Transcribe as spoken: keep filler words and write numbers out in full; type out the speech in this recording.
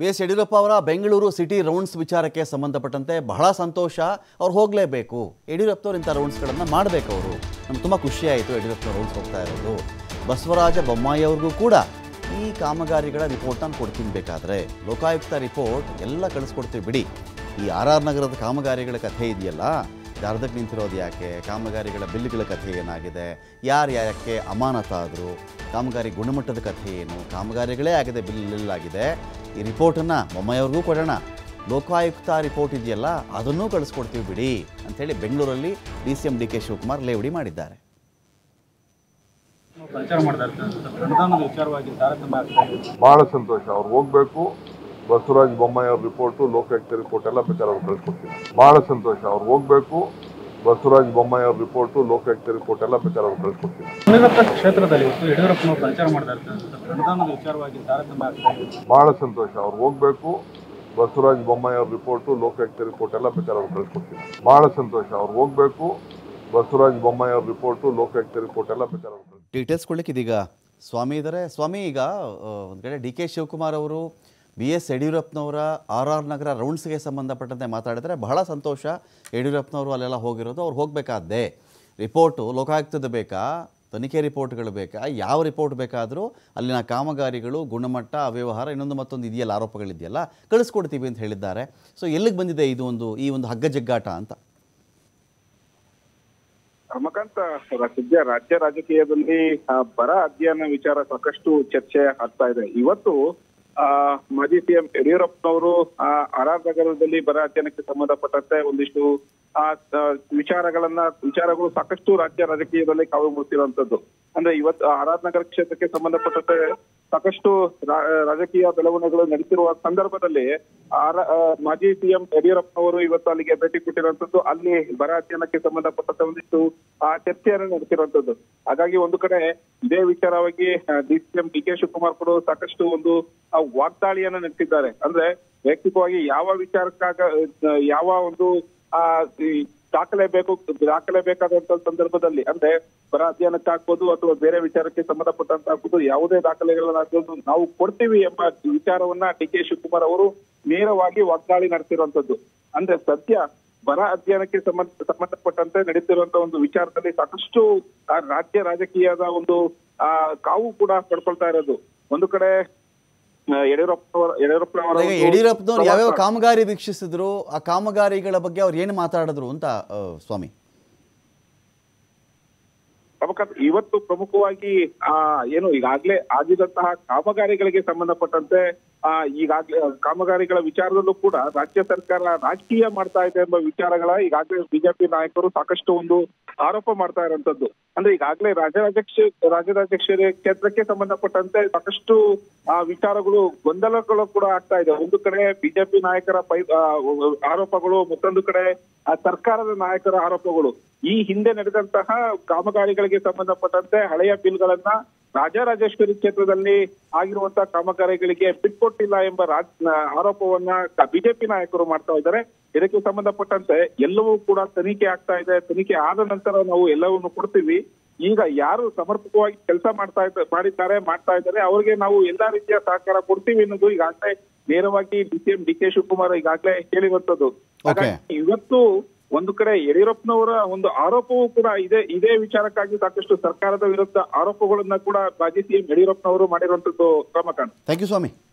B S Yediyurappa ಅವರ Bengaluru city rounds ವಿಚಾರಕ್ಕೆ ಸಂಬಂಧಪಟ್ಟಂತೆ ಬಹಳ ಸಂತೋಷ. ಅವ್ರು ಹೋಗಲೇಬೇಕು. ಯಡಿಯೂರಪ್ಪನವ್ರು ಇಂಥ ರೌಂಡ್ಸ್ಗಳನ್ನು ಮಾಡಬೇಕು. ಅವರು ನಮ್ಗೆ ತುಂಬ ಖುಷಿಯಾಯಿತು ಯಡಿಯೂರಪ್ಪನವ್ರು ರೌಂಡ್ಸ್ ಹೋಗ್ತಾ ಇರೋದು. ಬಸವರಾಜ ಬೊಮ್ಮಾಯಿ ಅವ್ರಿಗೂ ಕೂಡ ಈ ಕಾಮಗಾರಿಗಳ ರಿಪೋರ್ಟನ್ನು ಕೊಡ್ತೀನಿ. ಬೇಕಾದರೆ ಲೋಕಾಯುಕ್ತ ರಿಪೋರ್ಟ್ ಎಲ್ಲ ಕಳಿಸ್ಕೊಡ್ತೀವಿ ಬಿಡಿ. ಈ ಆರ್ ಆರ್ ನಗರದ ಕಾಮಗಾರಿಗಳ ಕಥೆ ಇದೆಯಲ್ಲ, ಅರ್ಧಕ್ಕೆ ನಿಂತಿರೋದು ಯಾಕೆ, ಕಾಮಗಾರಿಗಳ ಬಿಲ್ಗಳ ಕಥೆ ಏನಾಗಿದೆ, ಯಾರು ಯಾಕೆ ಅಮಾನತಾದರು, ಕಾಮಗಾರಿ ಗುಣಮಟ್ಟದ ಕಥೆ ಏನು, ಕಾಮಗಾರಿಗಳೇ ಆಗಿದೆ, ಬಿಲ್ ಆಗಿದೆ, ಈ ರಿಪೋರ್ಟನ್ನು ಬೊಮ್ಮಾಯಿಯವ್ರಿಗೂ ಕೊಡೋಣ. ಲೋಕಾಯುಕ್ತ ರಿಪೋರ್ಟ್ ಇದೆಯಲ್ಲ ಅದನ್ನೂ ಕಳಿಸ್ಕೊಡ್ತೀವಿ ಬಿಡಿ ಅಂಥೇಳಿ ಬೆಂಗಳೂರಲ್ಲಿ D C M D K Shivakumar ಲೇವಡಿ ಮಾಡಿದ್ದಾರೆ. ಬಹಳ ಸಂತೋಷ. ಅವ್ರು ಹೋಗಬೇಕು. ಬಸವರಾಜ ಬೊಮ್ಮಾಯಿ ಅವ್ರ ರಿಪೋರ್ಟು, ಲೋಕಾಯುಕ್ತ ರಿಪೋರ್ಟ್ ಎಲ್ಲ ಬೇಕಾದ್ರೆ ಅವ್ರು ಕಳಿಸ್ಕೊಡ್ತೀನಿ. ಬಹಳ ಸಂತೋಷ. ಅವ್ರು ಹೋಗಬೇಕು. ಬಸವರಾಜ ಬೊಮ್ಮಾಯಿ ಅವ್ರ ರಿಪೋರ್ಟು, ಲೋಕಾಯುಕ್ತ ರಿಪೋರ್ಟ್ ಎಲ್ಲ ಬೇಕಾದ್ರೆ ಅವ್ರು ಕಳಿಸ್ಕೊಡ್ತೀನಿ. ಕ್ಷೇತ್ರದಲ್ಲಿ ಯಡಿಯೂರಪ್ಪನವರು ಪ್ರಚಾರ ಮಾಡ್ತಾ ಇರ್ತಾರೆ ವಿಚಾರವಾಗಿ ಬಹಳ ಸಂತೋಷ. ಅವ್ರು ಹೋಗಬೇಕು. ಬಸವರಾಜ ಬೊಮ್ಮಾಯಿ ಅವ್ರ ರಿಪೋರ್ಟು, ಲೋಕಾಯುಕ್ತ ರಿಪೋರ್ಟ್ ಎಲ್ಲ ಬೇಕಾದ್ರೆ ಅವ್ರು ಕಳಿಸ್ಕೊಡ್ತೀನಿ. ಬಹಳ ಸಂತೋಷ. ಅವ್ರು ಹೋಗಬೇಕು. ಬಸವರಾಜ ಬೊಮ್ಮಾಯಿ ಅವ್ರ ರಿಪೋರ್ಟು, ಲೋಕಾಯುಕ್ತ ರಿಪೋರ್ಟ್ ಎಲ್ಲ ಬೇಕಾದ್ರೆ ಅವ್ರು ಡೀಟೇಲ್ಸ್ ಕೊಡ್ಲಿಕ್ಕೆ ಇದೀಗ ಸ್ವಾಮಿ ಇದ್ದಾರೆ. ಸ್ವಾಮಿ, ಈಗ ಒಂದು ಕಡೆ ಡಿ ಕೆ ಶಿವಕುಮಾರ್ ಅವರು ಬಿ ಎಸ್ ಯಡಿಯೂರಪ್ಪನವರ ಆರ್ ಆರ್ ನಗರ ರೌಂಡ್ಸ್ಗೆ ಸಂಬಂಧಪಟ್ಟಂತೆ ಮಾತಾಡಿದರೆ ಬಹಳ ಸಂತೋಷ. ಯಡಿಯೂರಪ್ಪನವರು ಅಲ್ಲೆಲ್ಲ ಹೋಗಿರೋದು, ಅವ್ರು ಹೋಗಬೇಕಾದ್ದೆ. ರಿಪೋರ್ಟು ಲೋಕಾಯುಕ್ತದ ಬೇಕಾ, ತನಿಖೆ ರಿಪೋರ್ಟ್ಗಳು ಬೇಕಾ, ಯಾವ ರಿಪೋರ್ಟ್ ಬೇಕಾದರೂ ಅಲ್ಲಿನ ಕಾಮಗಾರಿಗಳು, ಗುಣಮಟ್ಟ, ಅವ್ಯವಹಾರ, ಇನ್ನೊಂದು ಮತ್ತೊಂದು ಇದೆಯಲ್ಲ, ಆರೋಪಗಳಿದೆಯಲ್ಲ, ಕಳಿಸ್ಕೊಡ್ತೀವಿ ಅಂತ ಹೇಳಿದ್ದಾರೆ. ಸೊ ಎಲ್ಲಿಗೆ ಬಂದಿದೆ ಇದು ಒಂದು ಈ ಒಂದು ಹಗ್ಗ ಜಗ್ಗಾಟ ಅಂತ? ರಮಕಾಂತ್, ಸದ್ಯ ರಾಜ್ಯ ರಾಜಕೀಯದಲ್ಲಿ ಬರ ಅಧ್ಯಯನ ವಿಚಾರ ಸಾಕಷ್ಟು ಚರ್ಚೆ ಆಗ್ತಾ ಇದೆ. ಇವತ್ತು ಆ ಮಾಜಿ ಸಿಎಂ ಯಡಿಯೂರಪ್ಪನವರು ಆ ಆರ್ ಆರ್ ನಗರದಲ್ಲಿ ಬರ ಅಧ್ಯಯನಕ್ಕೆ ಸಂಬಂಧಪಟ್ಟಂತೆ ಒಂದಿಷ್ಟು ಆ ವಿಚಾರಗಳನ್ನ ವಿಚಾರಗಳು ಸಾಕಷ್ಟು ರಾಜ್ಯ ರಾಜಕೀಯದಲ್ಲಿ ಕಾವು ಮೂಡಿಸಿರುವಂತದ್ದು. ಅಂದ್ರೆ ಇವತ್ತು ಆರ್ ಆರ್ ನಗರ ಕ್ಷೇತ್ರಕ್ಕೆ ಸಂಬಂಧಪಟ್ಟಂತೆ ಸಾಕಷ್ಟು ರಾಜಕೀಯ ಬೆಳವಣಿಗೆಗಳು ನಡೆಸಿರುವ ಸಂದರ್ಭದಲ್ಲಿ ಆರ್ ಮಾಜಿ ಸಿಎಂ ಯಡಿಯೂರಪ್ಪನವರು ಇವತ್ತು ಅಲ್ಲಿಗೆ ಭೇಟಿ ಕೊಟ್ಟಿರುವಂತದ್ದು. ಅಲ್ಲಿ ಬರ ಅಧ್ಯಯನಕ್ಕೆ ಸಂಬಂಧಪಟ್ಟಂತೆ ಒಂದಿಷ್ಟು ಆ ಚರ್ಚೆಯನ್ನು ನಡೆಸಿರುವಂತದ್ದು. ಹಾಗಾಗಿ ಒಂದು ಕಡೆ ಇದೇ ವಿಚಾರವಾಗಿ D C M D K Shivakumar ಕೂಡ ಸಾಕಷ್ಟು ಒಂದು ವಾಗ್ದಾಳಿಯನ್ನ ನಡೆಸಿದ್ದಾರೆ. ಅಂದ್ರೆ ವೈಯಕ್ತಿಕವಾಗಿ ಯಾವ ವಿಚಾರಕ್ಕಾಗ ಯಾವ ಒಂದು ಆ ದಾಖಲೆ ಬೇಕು ದಾಖಲೆ ಬೇಕಾದಂತ ಸಂದರ್ಭದಲ್ಲಿ, ಅಂದ್ರೆ ಬರ ಅಧ್ಯಯನಕ್ಕಾಗ್ಬೋದು ಅಥವಾ ಬೇರೆ ವಿಚಾರಕ್ಕೆ ಸಂಬಂಧಪಟ್ಟಂತ ಆಗ್ಬೋದು, ಯಾವುದೇ ದಾಖಲೆಗಳನ್ನಾಗ್ಬೋದು ನಾವು ಕೊಡ್ತೀವಿ ಎಂಬ ವಿಚಾರವನ್ನ ಡಿ ಕೆ ಶಿವಕುಮಾರ್ ಅವರು ನೇರವಾಗಿ ವಾಗ್ದಾಳಿ ನಡೆಸಿರುವಂತದ್ದು. ಅಂದ್ರೆ ಸದ್ಯ ಬರ ಅಧ್ಯಯನಕ್ಕೆ ಸಂಬಂಧ ಸಂಬಂಧಪಟ್ಟಂತೆ ನಡೀತಿರುವಂತಹ ಒಂದು ವಿಚಾರದಲ್ಲಿ ಸಾಕಷ್ಟು ರಾಜ್ಯ ರಾಜಕೀಯದ ಒಂದು ಆ ಕಾವು ಕೂಡ ಪಡ್ಕೊಳ್ತಾ ಇರೋದು. ಒಂದು ಕಡೆ ಯಡಿಯೂರಪ್ಪನವರ ಯಡಿಯೂರಪ್ಪನವರ ಯಡಿಯೂರಪ್ಪನವರು ಯಾವ್ಯಾವ ಕಾಮಗಾರಿ ವೀಕ್ಷಿಸಿದ್ರು, ಆ ಕಾಮಗಾರಿಗಳ ಬಗ್ಗೆ ಅವ್ರು ಏನು ಮಾತಾಡಿದ್ರು ಅಂತ ಸ್ವಾಮಿ? ಇವತ್ತು ಪ್ರಮುಖವಾಗಿ ಆ ಏನು ಈಗಾಗಲೇ ಆಗಿದಂತಹ ಕಾಮಗಾರಿಗಳಿಗೆ ಸಂಬಂಧಪಟ್ಟಂತೆ ಆ ಈಗಾಗಲೇ ಕಾಮಗಾರಿಗಳ ವಿಚಾರದಲ್ಲೂ ಕೂಡ ರಾಜ್ಯ ಸರ್ಕಾರ ರಾಜಕೀಯ ಮಾಡ್ತಾ ಇದೆ ಎಂಬ ವಿಚಾರಗಳ ಈಗಾಗಲೇ ಬಿಜೆಪಿ ನಾಯಕರು ಸಾಕಷ್ಟು ಒಂದು ಆರೋಪ ಮಾಡ್ತಾ ಇರುವಂತದ್ದು. ಅಂದ್ರೆ ಈಗಾಗಲೇ ರಾಜ್ಯಾಧ್ಯಕ್ಷ ರಾಜ್ಯಾಧ್ಯಕ್ಷ ಕ್ಷೇತ್ರಕ್ಕೆ ಸಂಬಂಧಪಟ್ಟಂತೆ ಸಾಕಷ್ಟು ಆ ವಿಚಾರಗಳು ಗೊಂದಲಗಳು ಕೂಡ ಆಗ್ತಾ ಇದೆ. ಒಂದು ಕಡೆ ಬಿಜೆಪಿ ನಾಯಕರ ಪೈ ಆರೋಪಗಳು, ಮತ್ತೊಂದು ಕಡೆ ಸರ್ಕಾರದ ನಾಯಕರ ಆರೋಪಗಳು. ಈ ಹಿಂದೆ ನಡೆದಂತಹ ಕಾಮಗಾರಿಗಳಿಗೆ ಸಂಬಂಧಪಟ್ಟಂತೆ ಹಳೆಯ ಬಿಲ್ಗಳನ್ನ ರಾಜರಾಜೇಶ್ವರಿ ಕ್ಷೇತ್ರದಲ್ಲಿ ಆಗಿರುವಂತಹ ಕಾಮಗಾರಿಗಳಿಗೆ ಬಿಟ್ಕೊಟ್ಟಿಲ್ಲ ಎಂಬ ಆರೋಪವನ್ನ ಬಿಜೆಪಿ ನಾಯಕರು ಮಾಡ್ತಾ ಇದ್ದಾರೆ. ಇದಕ್ಕೆ ಸಂಬಂಧಪಟ್ಟಂತೆ ಎಲ್ಲವೂ ಕೂಡ ತನಿಖೆ ಆಗ್ತಾ ಇದೆ. ತನಿಖೆ ಆದ ನಂತರ ನಾವು ಎಲ್ಲವನ್ನು ಕೊಡ್ತೀವಿ. ಈಗ ಯಾರು ಸಮರ್ಪಕವಾಗಿ ಕೆಲಸ ಮಾಡ್ತಾ ಇದ್ದಾರೆ ಮಾಡಿದ್ದಾರೆ ಮಾಡ್ತಾ ಇದ್ದಾರೆ ಅವರಿಗೆ ನಾವು ಎಲ್ಲಾ ರೀತಿಯ ಸಹಕಾರ ಕೊಡ್ತೀವಿ ಅನ್ನೋದು ಈಗಾಗಲೇ ನೇರವಾಗಿ D C M D K Shivakumar ಈಗಾಗಲೇ ಹೇಳಿರುವಂತದ್ದು. ಇವತ್ತು ಒಂದು ಕಡೆ ಯಡಿಯೂರಪ್ಪನವರ ಒಂದು ಆರೋಪವೂ ಕೂಡ ಇದೆ. ಇದೇ ವಿಚಾರಕ್ಕಾಗಿ ಸಾಕಷ್ಟು ಸರ್ಕಾರದ ವಿರುದ್ಧ ಆರೋಪಗಳನ್ನ ಕೂಡ ಮಾಜಿ ಸಿಎಂ ಯಡಿಯೂರಪ್ಪನವರು ಮಾಡಿರುವಂತದ್ದು. Ramakant, thank you Swami.